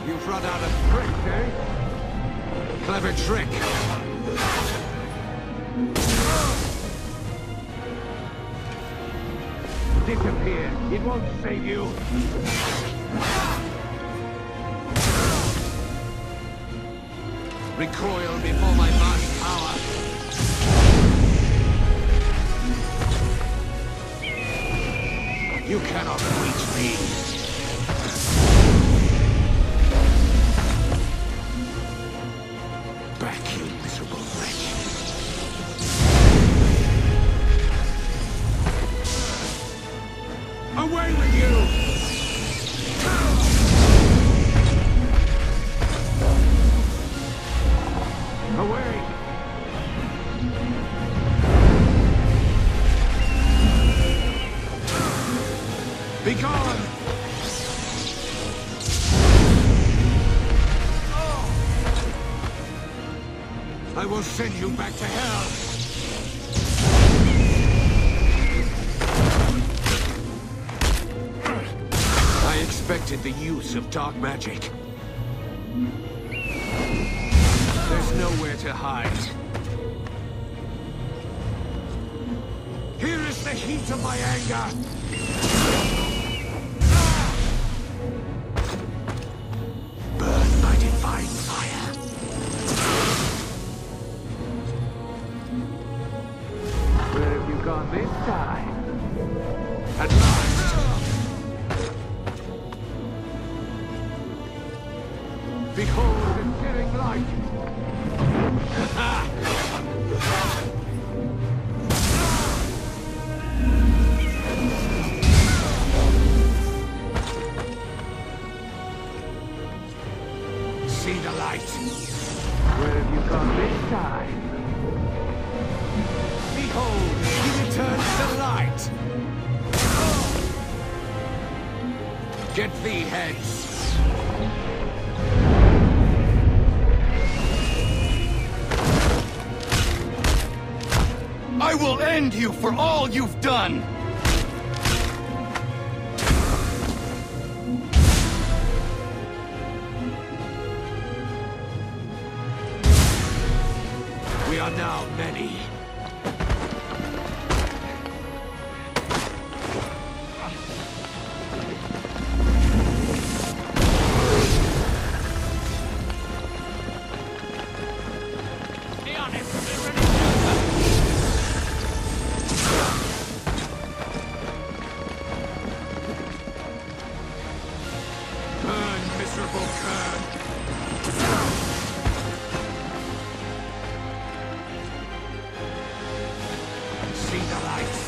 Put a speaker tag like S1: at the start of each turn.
S1: You've run out of tricks, eh? Clever trick. Disappear. It won't save you. Recoil before my vast power. You cannot reach me. Back, you miserable wretch. Away with you! Away! Be gone! I will send you back to hell! I expected the use of dark magic. There's nowhere to hide. Here is the heat of my anger! Burn by divine fire. Where have you gone this time? At last! Behold the searing light! See the light. Where have you gone this time? Behold, he returns the light. Get thee hence.
S2: I will end you for all you've done!
S1: We are now many. Burn, miserable cur! See the light!